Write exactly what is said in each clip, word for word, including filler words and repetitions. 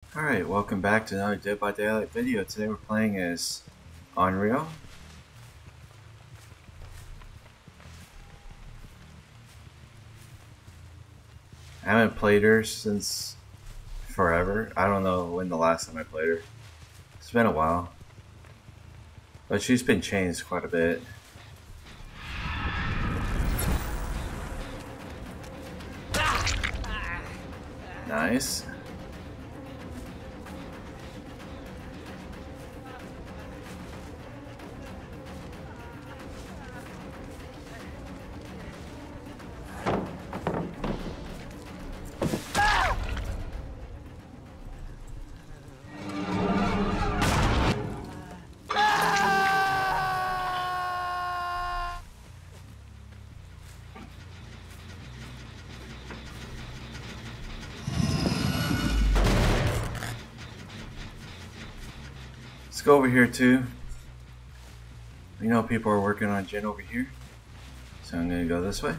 Alright, welcome back to another Dead by Daylight video. Today we're playing as Unreal. I haven't played her since forever. I don't know when the last time I played her. It's been a while. But she's been changed quite a bit. Nice. Let's go over here too. You know people are working on Jen over here. So I'm gonna go this way.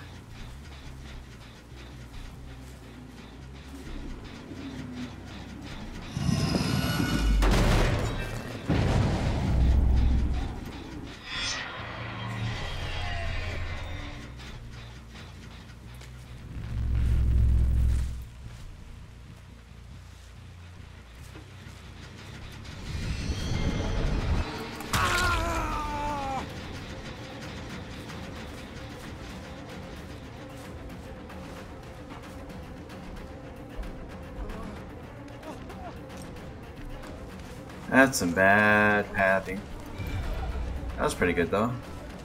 That's some bad pathing. That was pretty good though.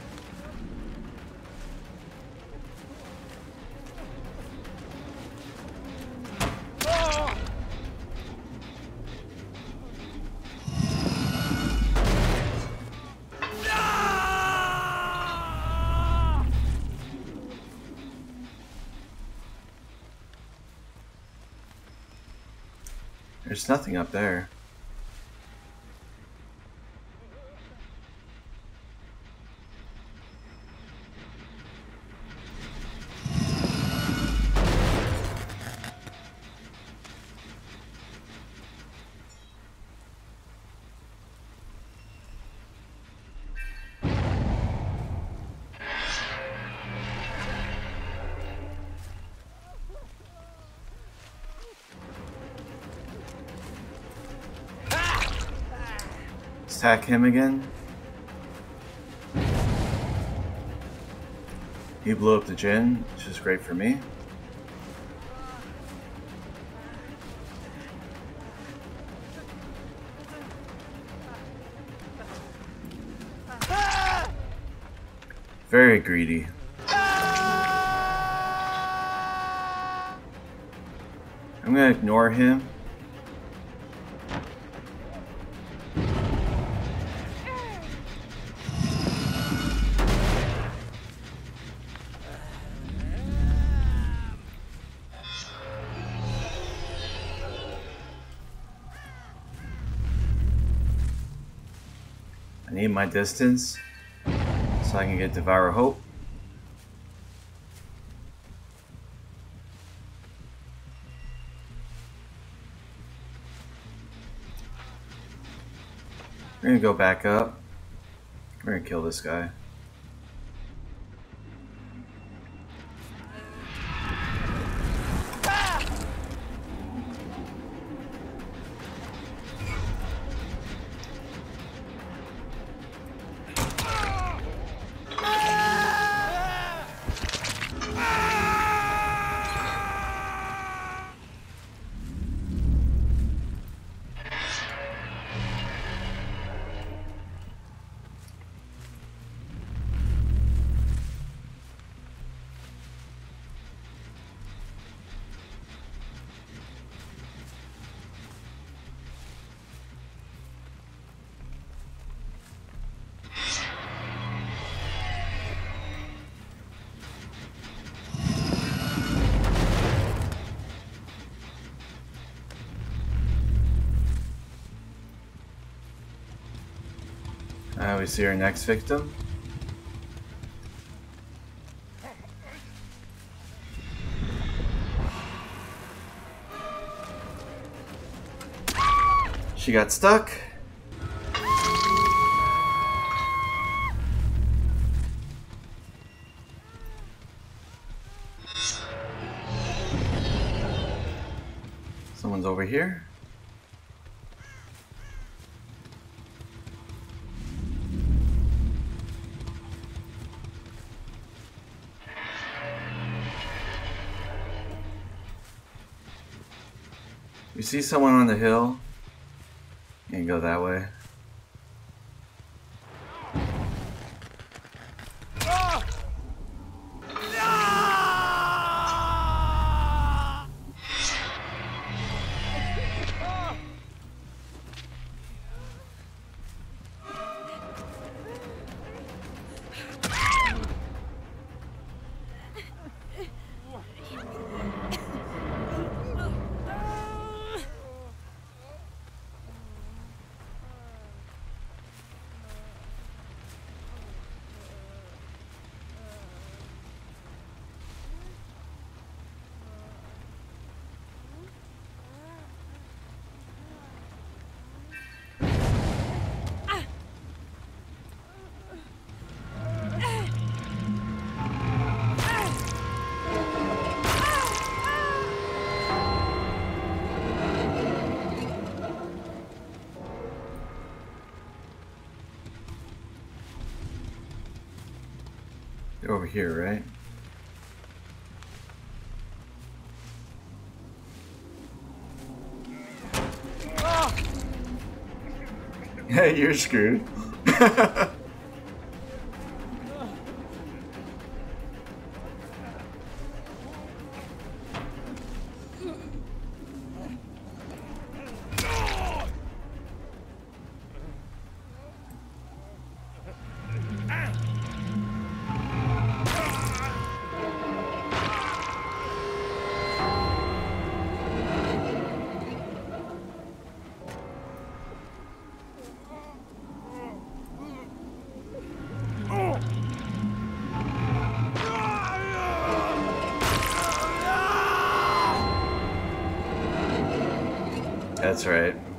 There's nothing up there. Attack him again. He blew up the gin, which is great for me. Very greedy. I'm gonna ignore him. I need my distance so I can get Devour Hope. We're gonna go back up. We're gonna kill this guy. Uh, we see our next victim. She got stuck. Someone's over here. You see someone on the hill? You can go that way. They're over here, right? Yeah, you're screwed. That's right.